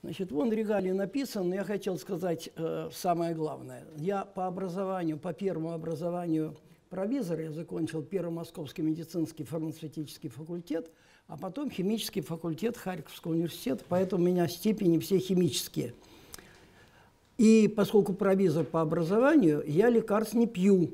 Значит, вон регалии написано, но я хотел сказать самое главное. Я по образованию, по первому образованию провизор, я закончил Первый Московский медицинский фармацевтический факультет, а потом химический факультет Харьковского университета, поэтому у меня степени все химические. И поскольку провизор по образованию, я лекарств не пью.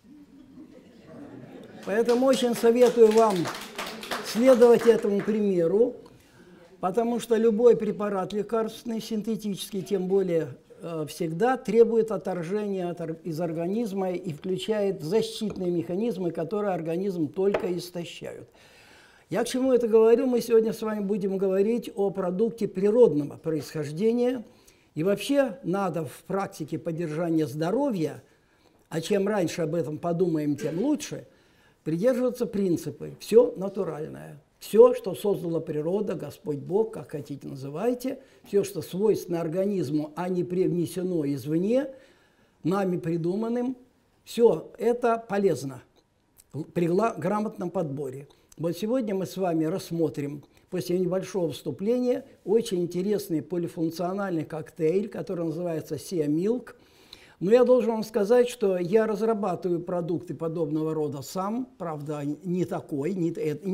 Поэтому очень советую вам следовать этому примеру, потому что любой препарат лекарственный, синтетический, тем более всегда требует отторжения из организма и включает защитные механизмы, которые организм только истощают. Я к чему это говорю? Мы сегодня с вами будем говорить о продукте природного происхождения. И вообще надо в практике поддержания здоровья, а чем раньше об этом подумаем, тем лучше, придерживаться принципа «все натуральное». Все, что создала природа, Господь Бог, как хотите называйте, все, что свойственно организму, а не привнесено извне, нами придуманным, все это полезно при грамотном подборе. Вот сегодня мы с вами рассмотрим, после небольшого вступления, очень интересный полифункциональный коктейль, который называется Sea Milk. Но я должен вам сказать, что я разрабатываю продукты подобного рода сам, правда, не такой, не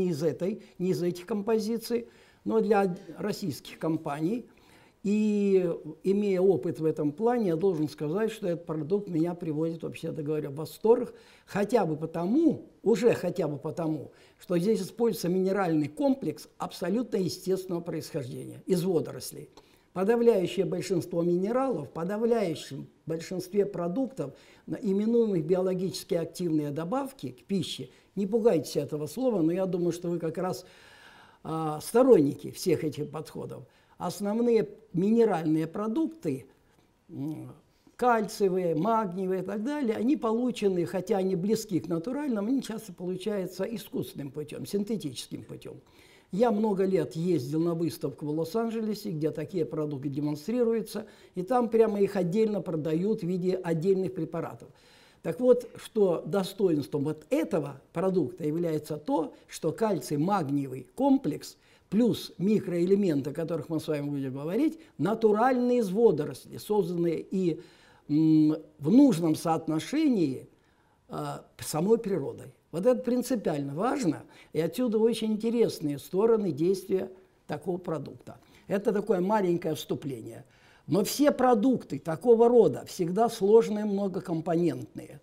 из этих композиций, но для российских компаний. И имея опыт в этом плане, я должен сказать, что этот продукт меня приводит, вообще-то говоря, в восторг, хотя бы потому, что здесь используется минеральный комплекс абсолютно естественного происхождения, из водорослей. Подавляющее большинство минералов, в подавляющем большинстве продуктов, именуемых биологически активные добавки к пище, не пугайтесь этого слова, но я думаю, что вы как раз сторонники всех этих подходов. Основные минеральные продукты, кальциевые, магниевые и так далее, они получены, хотя они близки к натуральному, они часто получаются искусственным путем, синтетическим путем. Я много лет ездил на выставку в Лос-Анджелесе, где такие продукты демонстрируются, и там прямо их отдельно продают в виде отдельных препаратов. Так вот, что достоинством вот этого продукта является то, что кальций-магниевый комплекс плюс микроэлементы, о которых мы с вами будем говорить, натуральные из водорослей, созданные и в нужном соотношении самой природой. Вот это принципиально важно, и отсюда очень интересные стороны действия такого продукта. Это такое маленькое вступление. Но все продукты такого рода всегда сложные, многокомпонентные.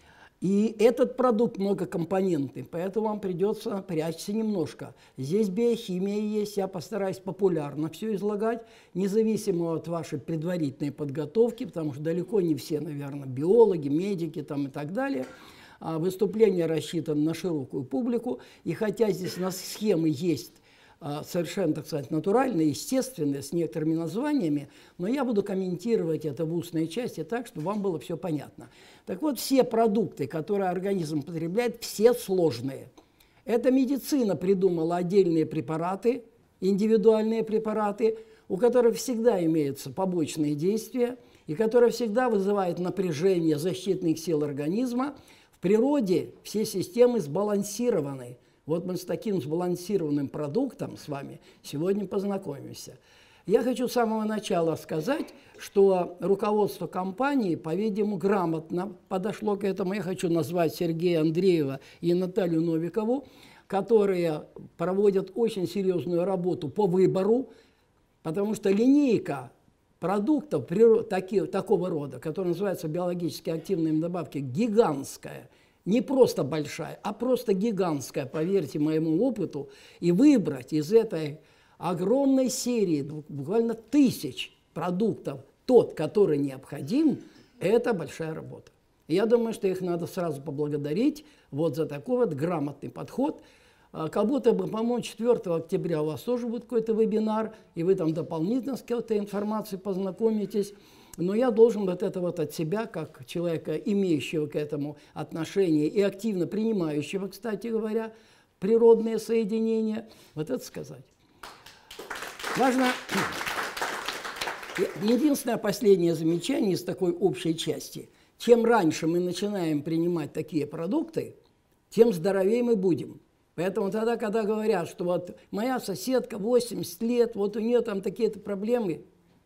И этот продукт многокомпонентный, поэтому вам придется напрячься немножко. Здесь биохимия есть, я постараюсь популярно все излагать, независимо от вашей предварительной подготовки, потому что далеко не все, наверное, биологи, медики там и так далее. Выступление рассчитано на широкую публику, и хотя здесь у нас схемы есть совершенно, так сказать, натуральные, естественные, с некоторыми названиями, но я буду комментировать это в устной части так, чтобы вам было все понятно. Так вот, все продукты, которые организм потребляет, все сложные. Эта медицина придумала отдельные препараты, индивидуальные препараты, у которых всегда имеются побочные действия, и которые всегда вызывают напряжение защитных сил организма. В природе все системы сбалансированы. Вот мы с таким сбалансированным продуктом с вами сегодня познакомимся. Я хочу с самого начала сказать, что руководство компании, по-видимому, грамотно подошло к этому. Я хочу назвать Сергея Андреева и Наталью Новикову, которые проводят очень серьезную работу по выбору, потому что линейка продуктов такого рода, которые называются биологически активными добавками, гигантская. Не просто большая, а просто гигантская, поверьте моему опыту, и выбрать из этой огромной серии, буквально тысяч продуктов, тот, который необходим, это большая работа. И я думаю, что их надо сразу поблагодарить вот за такой вот грамотный подход. Как будто бы, по-моему, 4 октября у вас тоже будет какой-то вебинар, и вы там дополнительно с какой-то информацией познакомитесь. Но я должен вот это вот от себя, как человека, имеющего к этому отношение и активно принимающего, кстати говоря, природные соединения, вот это сказать. Важно, единственное последнее замечание из такой общей части. Чем раньше мы начинаем принимать такие продукты, тем здоровее мы будем. Поэтому тогда, когда говорят, что вот моя соседка 80 лет, вот у нее там такие-то проблемы,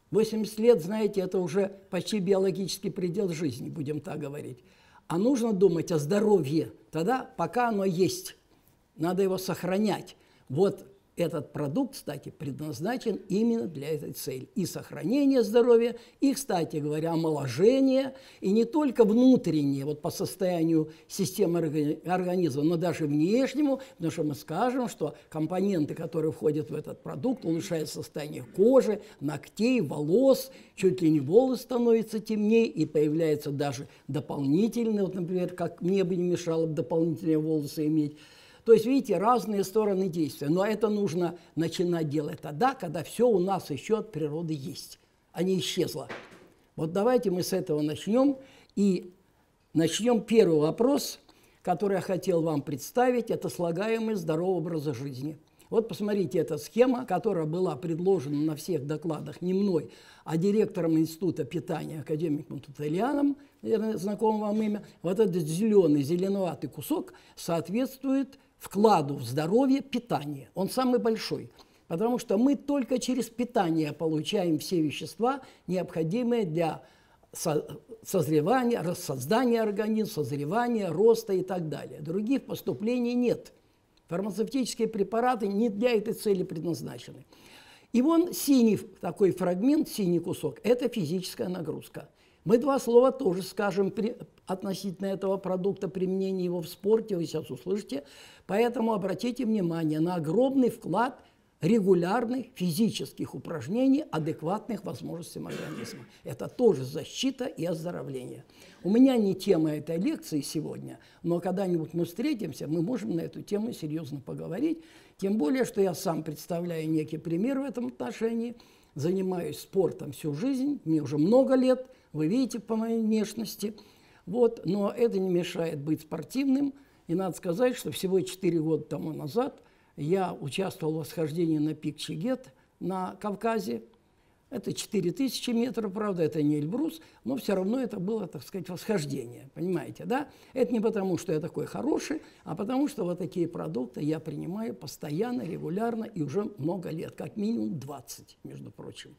80 лет, знаете, это уже почти биологический предел жизни, будем так говорить. А нужно думать о здоровье тогда, пока оно есть. Надо его сохранять. Вот этот продукт, кстати, предназначен именно для этой цели. И сохранение здоровья, и, кстати говоря, омоложение, и не только внутреннее, вот по состоянию системы организма, но даже внешнему, потому что мы скажем, что компоненты, которые входят в этот продукт, улучшают состояние кожи, ногтей, волос, чуть ли не волос становится темнее, и появляются даже дополнительные, вот, например, как мне бы не мешало дополнительные волосы иметь. То есть, видите, разные стороны действия. Но это нужно начинать делать тогда, когда все у нас еще от природы есть, а не исчезло. Вот давайте мы с этого начнем. И начнем первый вопрос, который я хотел вам представить. Это слагаемость здорового образа жизни. Вот посмотрите, эта схема, которая была предложена на всех докладах не мной, а директором Института питания, академиком Тутельяном, наверное, знакомо вам имя. Вот этот зеленый, зеленоватый кусок соответствует вкладу в здоровье питания. Он самый большой, потому что мы только через питание получаем все вещества, необходимые для созревания, создания организма, созревания, роста и так далее. Других поступлений нет. Фармацевтические препараты не для этой цели предназначены. И вон синий такой фрагмент, синий кусок – это физическая нагрузка. Мы два слова тоже скажем относительно этого продукта, применения его в спорте, вы сейчас услышите. Поэтому обратите внимание на огромный вклад регулярных физических упражнений, адекватных возможностям организма. Это тоже защита и оздоровление. У меня не тема этой лекции сегодня, но когда-нибудь мы встретимся, мы можем на эту тему серьезно поговорить. Тем более, что я сам представляю некий пример в этом отношении. Занимаюсь спортом всю жизнь, мне уже много лет, вы видите по моей внешности. Вот, но это не мешает быть спортивным. И надо сказать, что всего 4 года тому назад я участвовал в восхождении на пик Чигет на Кавказе. Это 4000 метров, правда, это не Эльбрус, но все равно это было, так сказать, восхождение, понимаете, да? Это не потому, что я такой хороший, а потому, что вот такие продукты я принимаю постоянно, регулярно и уже много лет, как минимум 20, между прочим.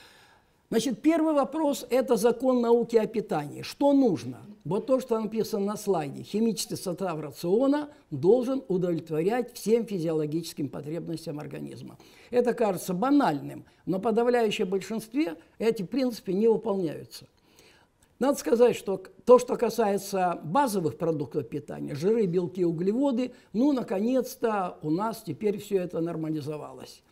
Значит, первый вопрос – это закон науки о питании. Что нужно? Вот то, что написано на слайде. Химический состав рациона должен удовлетворять всем физиологическим потребностям организма. Это кажется банальным, но в подавляющем большинстве эти принципы не выполняются. Надо сказать, что то, что касается базовых продуктов питания, жиры, белки, углеводы, ну, наконец-то у нас теперь все это нормализовалось.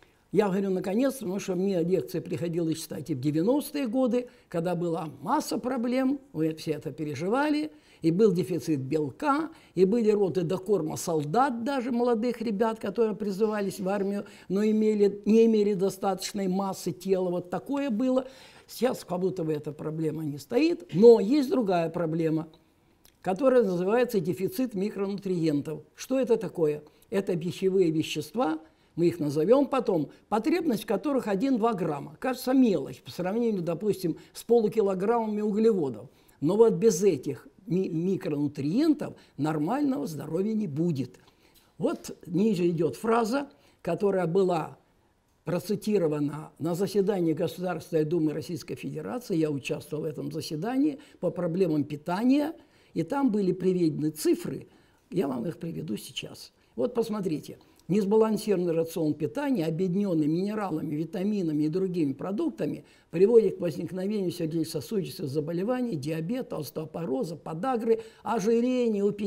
Я говорю наконец-то, потому что мне лекции приходилось читать и в 90-е годы, когда была масса проблем, вы все это переживали, и был дефицит белка, и были роты докорма солдат, даже молодых ребят, которые призывались в армию, но не имели достаточной массы тела. Вот такое было. Сейчас как будто бы эта проблема не стоит, но есть другая проблема, которая называется дефицит микронутриентов. Что это такое? Это пищевые вещества, мы их назовем потом, потребность в которых 1-2 грамма. Кажется, мелочь по сравнению, допустим, с полукилограммами углеводов. Но вот без этих микронутриентов нормального здоровья не будет. Вот ниже идет фраза, которая была процитирована на заседании Государственной Думы Российской Федерации. Я участвовал в этом заседании по проблемам питания, и там были приведены цифры. Я вам их приведу сейчас. Вот посмотрите. Несбалансированный рацион питания, объединенный минералами, витаминами и другими продуктами, приводит к возникновению сердечно-сосудистых заболеваний, диабета, остеопороза, подагры, ожирения. У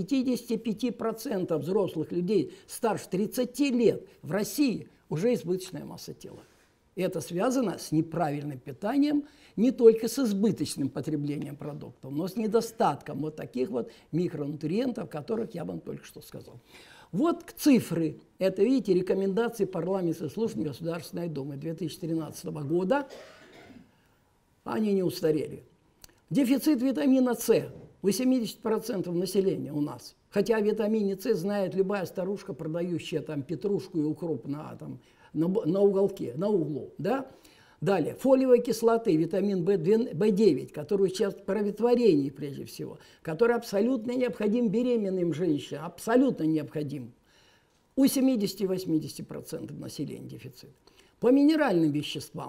55% взрослых людей старше 30 лет в России уже избыточная масса тела. И это связано с неправильным питанием, не только с избыточным потреблением продуктов, но с недостатком вот таких вот микронутриентов, о которых я вам только что сказал. Вот цифры. Это, видите, рекомендации парламентской службы Государственной Думы 2013 года. Они не устарели. Дефицит витамина С у 70% населения у нас. Хотя о витамине С знает любая старушка, продающая там петрушку и укроп на уголке, на углу. Да? Далее, фолиевой кислоты, витамин В9, который сейчас в кроветворении прежде всего, который абсолютно необходим беременным женщинам, абсолютно необходим. У 70-80% населения дефицит. По минеральным веществам,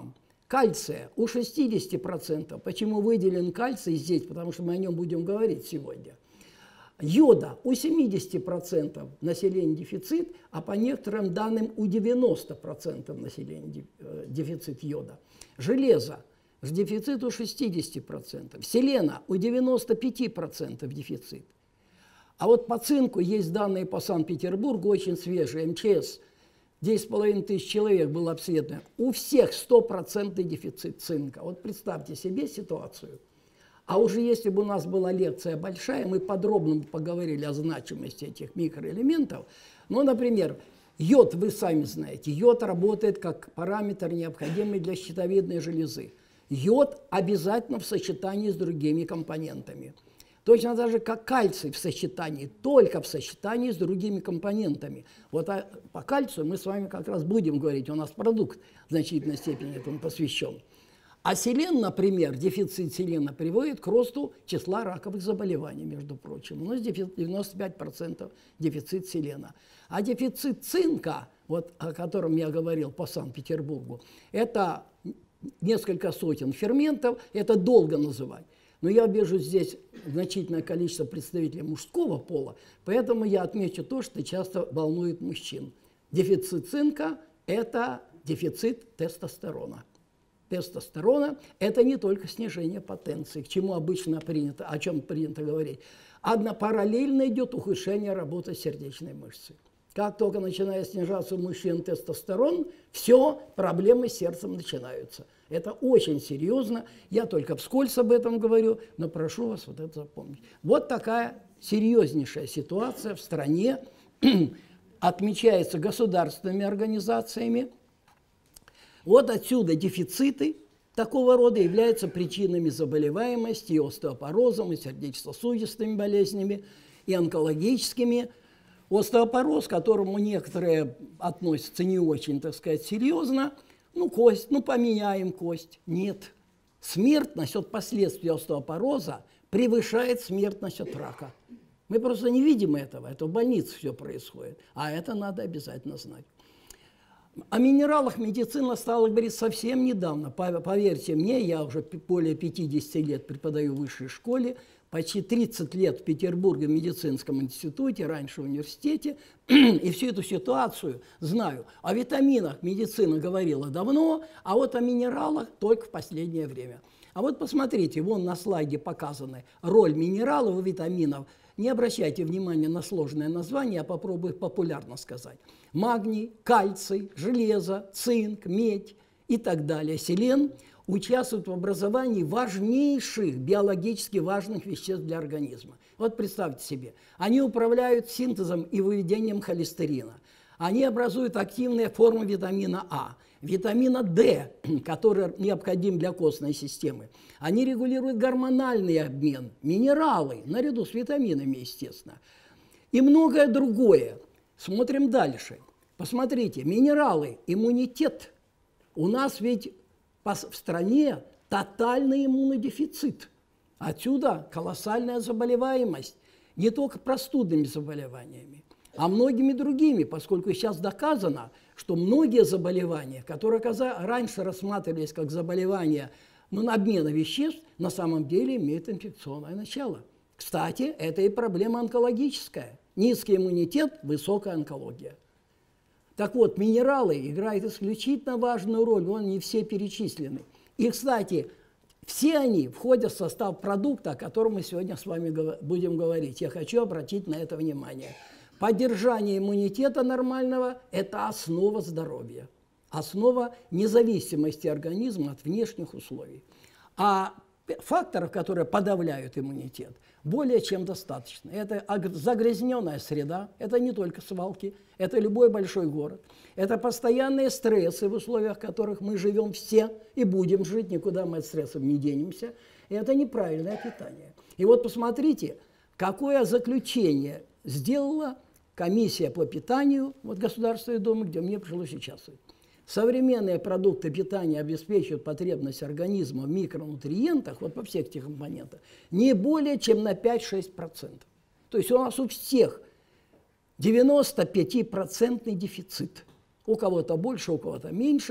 Кальция у 60%. Почему выделен кальций здесь? Потому что мы о нем будем говорить сегодня. Йода у 70% населения дефицит, а по некоторым данным у 90% населения дефицит йода. Железо дефицит у 60%. Селена у 95% дефицит. А вот по цинку есть данные по Санкт-Петербургу, очень свежие, МЧС. 10,5 тысяч человек было обследовано. У всех 100% дефицит цинка. Вот представьте себе ситуацию. А уже если бы у нас была лекция большая, мы подробно поговорили о значимости этих микроэлементов. Ну, например, йод, вы сами знаете, йод работает как параметр, необходимый для щитовидной железы. Йод обязательно в сочетании с другими компонентами. Точно так же, как кальций в сочетании, только в сочетании с другими компонентами. Вот по кальцию мы с вами как раз будем говорить, у нас продукт в значительной степени этому посвящен. А селен, например, дефицит селена приводит к росту числа раковых заболеваний, между прочим. У нас 95% дефицит селена. А дефицит цинка, вот о котором я говорил по Санкт-Петербургу, это несколько сотен ферментов, это долго называть. Но я вижу здесь значительное количество представителей мужского пола, поэтому я отмечу то, что часто волнует мужчин. Дефицит цинка – это дефицит тестостерона. Тестостерона – это не только снижение потенции, к чему обычно принято, о чем принято говорить. Параллельно идет ухудшение работы сердечной мышцы. Как только начинает снижаться у мужчин тестостерон, все, проблемы с сердцем начинаются. Это очень серьезно. Я только вскользь об этом говорю, но прошу вас вот это запомнить. Вот такая серьезнейшая ситуация в стране отмечается государственными организациями. Вот отсюда дефициты такого рода являются причинами заболеваемости и остеопорозом, и сердечно-сосудистыми болезнями, и онкологическими. Остеопороз, к которому некоторые относятся не очень, так сказать, серьезно, кость, поменяем кость. Нет. Смертность от последствий остеопороза превышает смертность от рака. Мы просто не видим этого, это в больнице все происходит, а это надо обязательно знать. О минералах медицина стала говорить совсем недавно. Поверьте мне, я уже более 50 лет преподаю в высшей школе, почти 30 лет в Петербурге в медицинском институте, раньше в университете, и всю эту ситуацию знаю. О витаминах медицина говорила давно, а вот о минералах только в последнее время. А вот посмотрите, вон на слайде показана роль минералов и витаминов. Не обращайте внимания на сложное название, я попробую популярно сказать. Магний, кальций, железо, цинк, медь и так далее, селен участвуют в образовании важнейших, биологически важных веществ для организма. Вот представьте себе, они управляют синтезом и выведением холестерина. Они образуют активные формы витамина А, витамина D, который необходим для костной системы. Они регулируют гормональный обмен, минералы, наряду с витаминами, естественно. И многое другое. Смотрим дальше. Посмотрите, минералы, иммунитет. У нас ведь в стране тотальный иммунодефицит. Отсюда колоссальная заболеваемость. Не только простудными заболеваниями, а многими другими, поскольку сейчас доказано, что многие заболевания, которые раньше рассматривались как заболевания обмена веществ, на самом деле имеют инфекционное начало. Кстати, это и проблема онкологическая. Низкий иммунитет, высокая онкология. Так вот, минералы играют исключительно важную роль, вон не все перечислены. И, кстати, все они входят в состав продукта, о котором мы сегодня с вами будем говорить. Я хочу обратить на это внимание. Поддержание иммунитета нормального – это основа здоровья, основа независимости организма от внешних условий. А факторов, которые подавляют иммунитет, более чем достаточно. Это загрязненная среда, это не только свалки, это любой большой город. Это постоянные стрессы, в условиях которых мы живем все и будем жить, никуда мы от стрессов не денемся. И это неправильное питание. И вот посмотрите, какое заключение сделала комиссия по питанию Государственной Думы, где мне пришлось участвовать. Современные продукты питания обеспечивают потребность организма в микронутриентах, вот по всех этих компонентах, не более чем на 5-6%. То есть у нас у всех 95% дефицит. У кого-то больше, у кого-то меньше.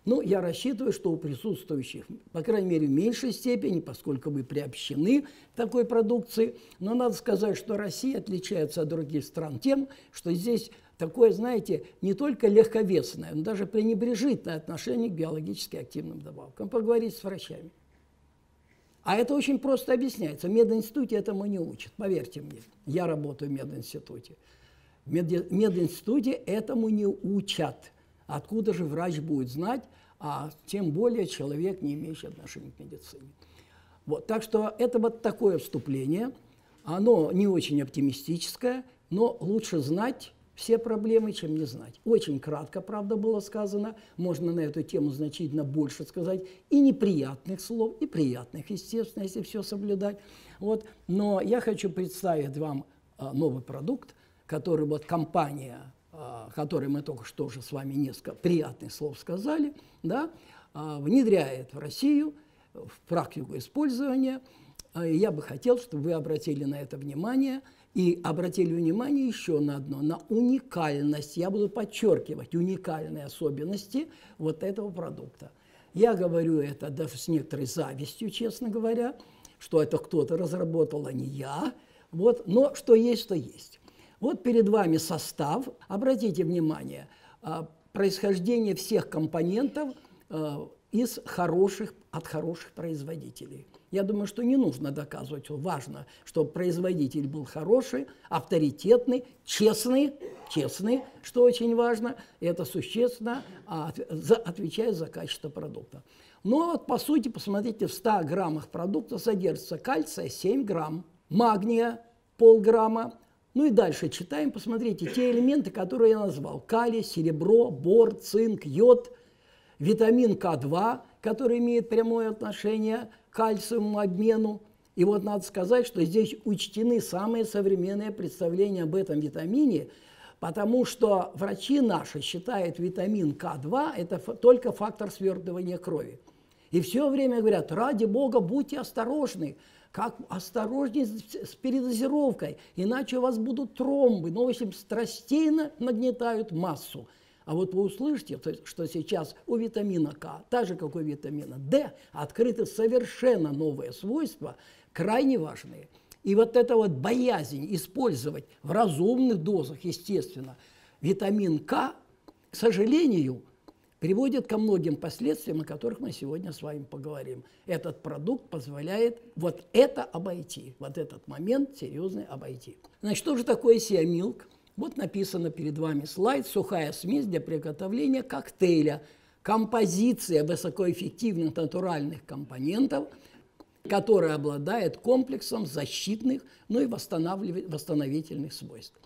Ну, я рассчитываю, что у присутствующих, по крайней мере, в меньшей степени, поскольку вы приобщены к такой продукции. Но надо сказать, что Россия отличается от других стран тем, что здесь такое, знаете, не только легковесное, но даже пренебрежительное отношение к биологически активным добавкам. Поговорить с врачами. А это очень просто объясняется. В мединституте этому не учат, поверьте мне. Я работаю в мединституте. В мединституте этому не учат. Откуда же врач будет знать, а тем более человек, не имеющий отношения к медицине. Вот, так что это вот такое вступление. Оно не очень оптимистическое, но лучше знать все проблемы, чем не знать. Очень кратко, правда, было сказано. Можно на эту тему значительно больше сказать. И неприятных слов, и приятных, естественно, если все соблюдать. Вот. Но я хочу представить вам новый продукт, который вот компания, о которой мы только что уже с вами несколько приятных слов сказали, да, внедряет в Россию в практику использования. Я бы хотел, чтобы вы обратили на это внимание. И обратили внимание еще на одно, на уникальность. Я буду подчеркивать уникальные особенности вот этого продукта. Я говорю это даже с некоторой завистью, честно говоря, что это кто-то разработал, а не я. Вот, но что есть, то есть. Вот перед вами состав. Обратите внимание, происхождение всех компонентов от хороших производителей. Я думаю, что не нужно доказывать, важно, чтобы производитель был хороший, авторитетный, честный, что очень важно, и это существенно отвечает за качество продукта. Но вот, по сути, посмотрите, в 100 граммах продукта содержится кальция 7 грамм, магния полграмма. Ну и дальше читаем, посмотрите, те элементы, которые я назвал. Калий, серебро, бор, цинк, йод, витамин К2, который имеет прямое отношение к кальциевому обмену. И вот надо сказать, что здесь учтены самые современные представления об этом витамине, потому что врачи наши считают витамин К2 это только фактор свертывания крови. И все время говорят, ради Бога, будьте осторожны, как осторожнее с передозировкой, иначе у вас будут тромбы. Но, в общем, страстейно нагнетают массу. А вот вы услышите, что сейчас у витамина К, так же, как у витамина D, открыты совершенно новые свойства, крайне важные. И вот эта вот боязнь использовать в разумных дозах, естественно, витамин К, к сожалению, приводит ко многим последствиям, о которых мы сегодня с вами поговорим. Этот продукт позволяет вот это обойти, вот этот момент серьезный обойти. Значит, что же такое Sea Milk? Вот написано перед вами слайд «Сухая смесь для приготовления коктейля». Композиция высокоэффективных натуральных компонентов, которая обладает комплексом защитных, ну и восстановительных свойств.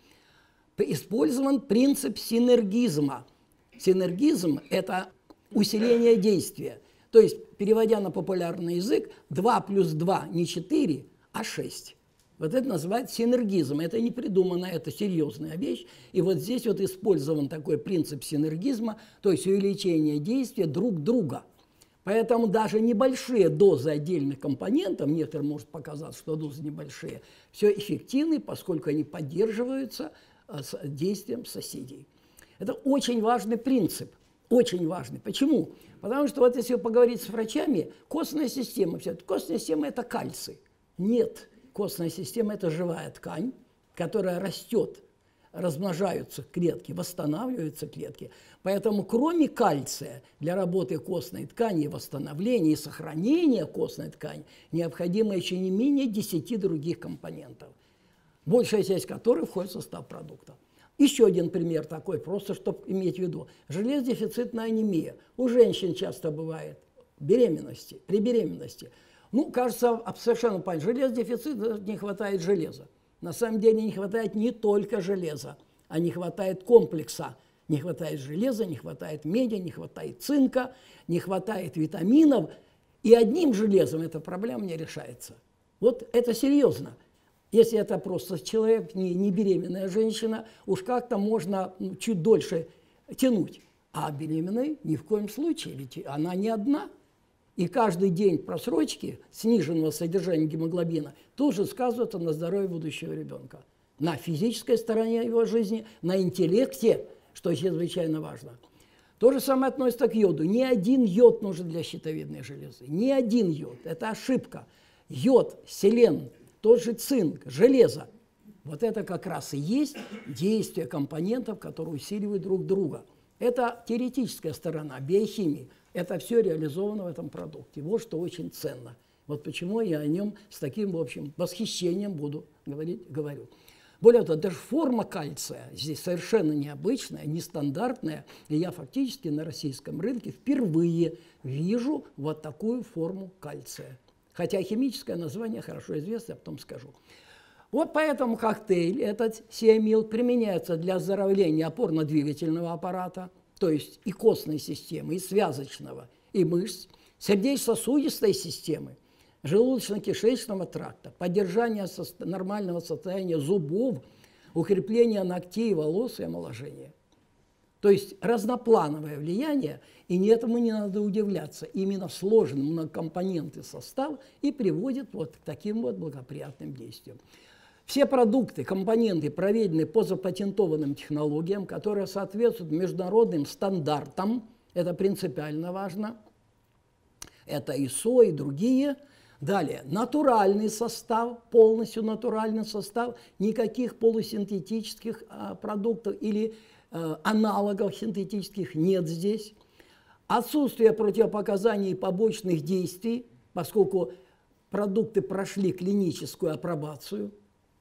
Использован принцип синергизма. Синергизм – это усиление действия. То есть, переводя на популярный язык, 2 плюс 2 не 4, а 6. Вот это называется синергизм. Это не придумано, это серьезная вещь. И вот здесь вот использован такой принцип синергизма, то есть увеличение действия друг друга. Поэтому даже небольшие дозы отдельных компонентов, некоторым может показаться, что дозы небольшие, все эффективны, поскольку они поддерживаются действием соседей. Это очень важный принцип. Очень важный. Почему? Потому что вот если поговорить с врачами, костная система, костная система – это кальций. Нет. Костная система – это живая ткань, которая растет, размножаются клетки, восстанавливаются клетки. Поэтому кроме кальция для работы костной ткани, восстановления и сохранения костной ткани необходимо еще не менее 10 других компонентов, большая часть которых входит в состав продукта. Еще один пример такой, просто чтобы иметь в виду. Железодефицитная анемия. У женщин часто бывает при беременности. Ну, кажется, совершенно понятно, железодефицит, не хватает железа. На самом деле не хватает не только железа, а не хватает комплекса. Не хватает железа, не хватает меди, не хватает цинка, не хватает витаминов. И одним железом эта проблема не решается. Вот это серьезно. Если это просто человек, не беременная женщина, уж как-то можно чуть дольше тянуть. А беременной ни в коем случае, ведь она не одна. И каждый день просрочки сниженного содержания гемоглобина тоже сказывается на здоровье будущего ребенка. На физической стороне его жизни, на интеллекте, что чрезвычайно важно. То же самое относится к йоду. Ни один йод нужен для щитовидной железы. Ни один йод. Это ошибка. Йод, селен, тот же цинк, железо. Вот это как раз и есть действие компонентов, которые усиливают друг друга. Это теоретическая сторона биохимии. Это все реализовано в этом продукте. Вот что очень ценно. Вот почему я о нем с таким, в общем, восхищением говорю. Более того, даже форма кальция здесь совершенно необычная, нестандартная. И я фактически на российском рынке впервые вижу вот такую форму кальция. Хотя химическое название хорошо известно, я потом скажу. Вот поэтому коктейль, этот Сиамил, применяется для оздоровления опорно-двигательного аппарата, то есть и костной системы, и связочного, и мышц, сердечно-сосудистой системы, желудочно-кишечного тракта, поддержание нормального состояния зубов, укрепление ногтей, волос и омоложение. То есть разноплановое влияние, и этому не надо удивляться. Именно сложный многокомпонентный состав и приводит вот к таким вот благоприятным действиям. Все продукты, компоненты проведены по запатентованным технологиям, которые соответствуют международным стандартам. Это принципиально важно. Это ИСО и другие. Далее, натуральный состав, полностью натуральный состав, никаких полусинтетических продуктов или аналогов синтетических нет здесь. Отсутствие противопоказаний и побочных действий, поскольку продукты прошли клиническую апробацию.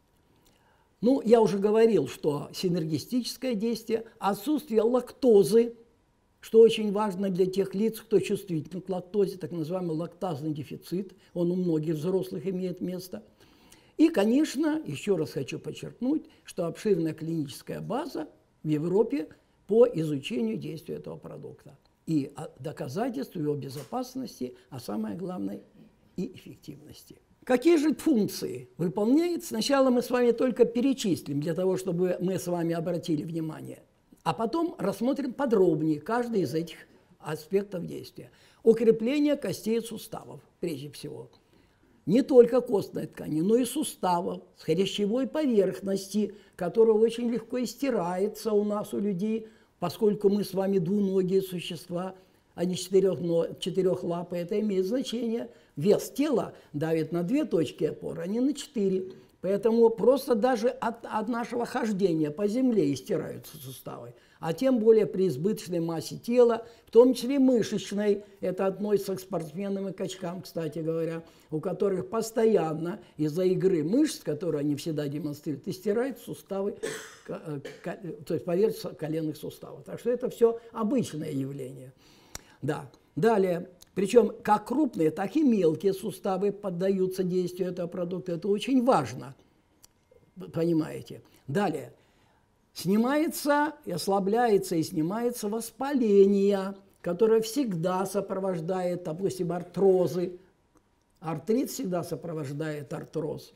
Ну, я уже говорил, что синергистическое действие, отсутствие лактозы, что очень важно для тех лиц, кто чувствителен к лактозе, так называемый лактазный дефицит, он у многих взрослых имеет место. И, конечно, еще раз хочу подчеркнуть, что обширная клиническая база в Европе по изучению действия этого продукта. И доказательств его безопасности, а самое главное, и эффективности. Какие же функции выполняет? Сначала мы с вами только перечислим, для того, чтобы мы с вами обратили внимание. А потом рассмотрим подробнее каждый из этих аспектов действия. Укрепление костей и суставов, прежде всего. Не только костной ткани, но и суставов, с хрящевой поверхности, которая очень легко истирается у нас, у людей, поскольку мы с вами двуногие существа, а не четырехлапые. Это имеет значение. Вес тела давит на 2 точки опоры, а не на 4. Поэтому просто даже от нашего хождения по земле истираются суставы. А тем более при избыточной массе тела, в том числе мышечной, это относится к спортсменам и качкам, кстати говоря, у которых постоянно из-за игры мышц, которые они всегда демонстрируют, истирают суставы, то есть поверхность коленных суставов. Так что это все обычное явление. Да. Далее. Причем как крупные, так и мелкие суставы поддаются действию этого продукта. Это очень важно, понимаете. Далее. Снимается, ослабляется и снимается воспаление, которое всегда сопровождает, допустим, артрозы. Артрит всегда сопровождает артроз.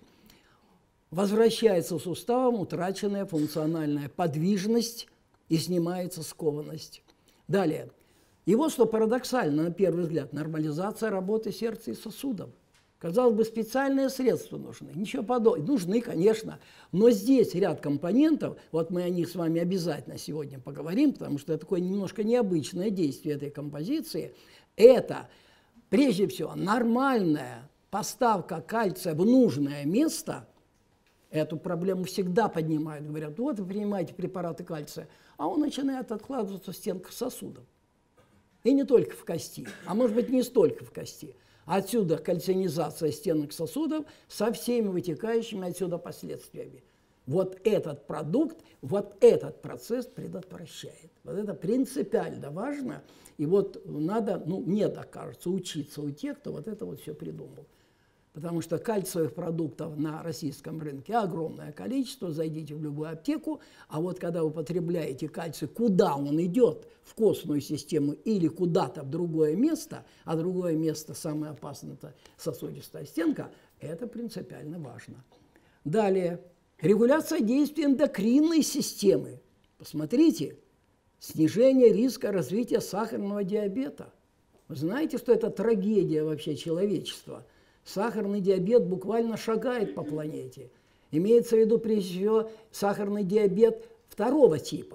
Возвращается суставам утраченная функциональная подвижность и снимается скованность. Далее. И вот что парадоксально, на первый взгляд, нормализация работы сердца и сосудов. Казалось бы, специальные средства нужны. Ничего подобного. Нужны, конечно. Но здесь ряд компонентов, вот мы о них с вами обязательно сегодня поговорим, потому что это такое немножко необычное действие этой композиции. Это, прежде всего, нормальная поставка кальция в нужное место. Эту проблему всегда поднимают. Говорят, вот вы принимаете препараты кальция, а он начинает откладываться в стенках сосудов. И не только в кости, а может быть не столько в кости. Отсюда кальцинизация стенок сосудов со всеми вытекающими отсюда последствиями. Вот этот продукт, вот этот процесс предотвращает. Вот это принципиально важно. И вот надо, мне так кажется, учиться у тех, кто вот это вот все придумал. Потому что кальциевых продуктов на российском рынке огромное количество, зайдите в любую аптеку, а вот когда вы употребляете кальций, куда он идет, в костную систему или куда-то в другое место, а другое место самое опасное – это сосудистая стенка, это принципиально важно. Далее, регуляция действия эндокринной системы. Посмотрите, снижение риска развития сахарного диабета. Вы знаете, что это трагедия вообще человечества? Сахарный диабет буквально шагает по планете. Имеется в виду, прежде всего, сахарный диабет 2-го типа.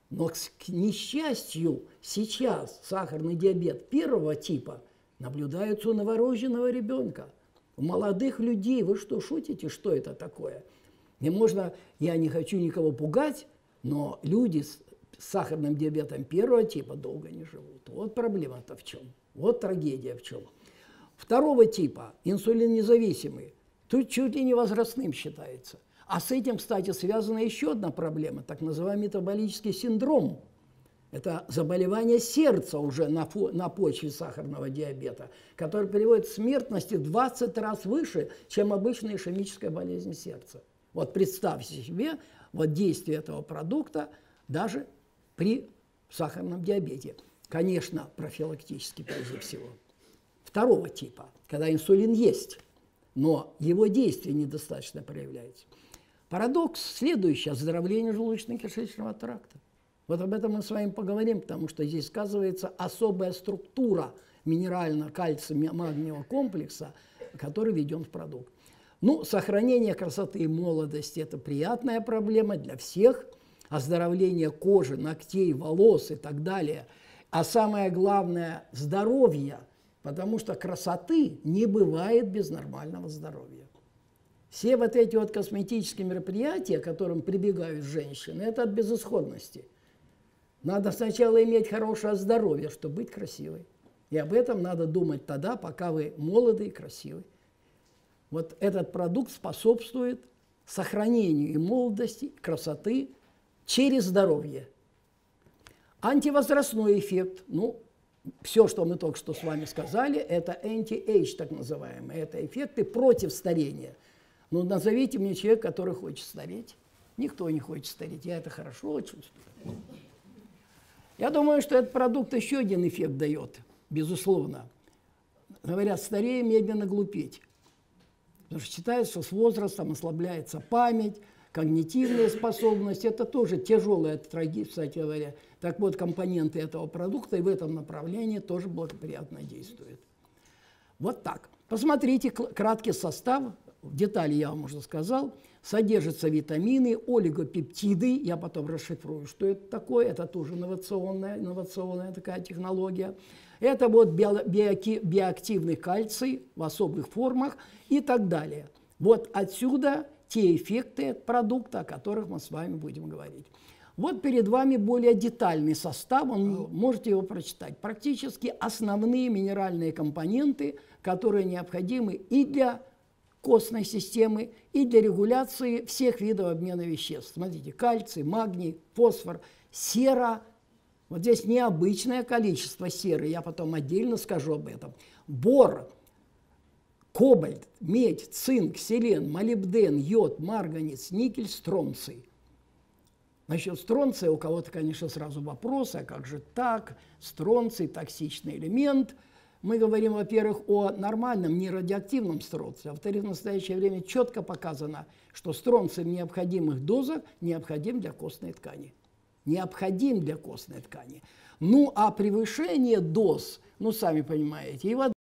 Но, к несчастью, сейчас сахарный диабет первого типа наблюдается у новорожденного ребенка. У молодых людей. Вы что, шутите, что это такое? Не можно, я не хочу никого пугать, но люди с сахарным диабетом первого типа долго не живут. Вот проблема-то в чем. Вот трагедия в чем. Второго типа, инсулиннезависимый, тут чуть ли не возрастным считается. А с этим, кстати, связана еще одна проблема, так называемый метаболический синдром. Это заболевание сердца уже на почве сахарного диабета, которое приводит к смертности 20 раз выше, чем обычная ишемическая болезнь сердца. Вот представьте себе вот действие этого продукта даже при сахарном диабете. Конечно, профилактически прежде всего. Второго типа, когда инсулин есть, но его действие недостаточно проявляется. Парадокс следующий – оздоровление желудочно-кишечного тракта. Вот об этом мы с вами поговорим, потому что здесь сказывается особая структура минерально-кальция-магниевого комплекса, который введен в продукт. Ну, сохранение красоты и молодости – это приятная проблема для всех. Оздоровление кожи, ногтей, волос и так далее. А самое главное – здоровье, потому что красоты не бывает без нормального здоровья. Все вот эти вот косметические мероприятия, к которым прибегают женщины, это от безысходности. Надо сначала иметь хорошее здоровье, чтобы быть красивой. И об этом надо думать тогда, пока вы молоды и красивы. Вот этот продукт способствует сохранению и молодости, и красоты через здоровье. Антивозрастной эффект. Ну, все, что мы только что с вами сказали, это anti-age, так называемый. Это эффекты против старения. Ну, назовите мне человека, который хочет стареть. Никто не хочет стареть. Я это хорошо чувствую. Я думаю, что этот продукт еще один эффект дает, безусловно. Говорят, стареем медленно глупеть. Потому что считается, что с возрастом ослабляется память, когнитивные способности. Это тоже тяжелая трагедия, кстати говоря. Так вот, компоненты этого продукта и в этом направлении тоже благоприятно действуют. Вот так. Посмотрите краткий состав. В детали я вам уже сказал. Содержатся витамины, олигопептиды. Я потом расшифрую, что это такое. Это тоже инновационная такая технология. Это вот биоактивный кальций в особых формах и так далее. Вот отсюда те эффекты продукта, о которых мы с вами будем говорить. Вот перед вами более детальный состав, можете его прочитать. Практически основные минеральные компоненты, которые необходимы и для костной системы, и для регуляции всех видов обмена веществ. Смотрите, кальций, магний, фосфор, сера. Вот здесь необычное количество серы, я потом отдельно скажу об этом. Бор, кобальт, медь, цинк, селен, молибден, йод, марганец, никель, стронций. Насчет стронция у кого-то, конечно, сразу вопрос, а как же так? Стронций – токсичный элемент. Мы говорим, во-первых, о нормальном, нерадиоактивном стронции. Во-вторых, в настоящее время четко показано, что стронций в необходимых дозах необходим для костной ткани. Необходим для костной ткани. Ну, а превышение доз, ну, сами понимаете, его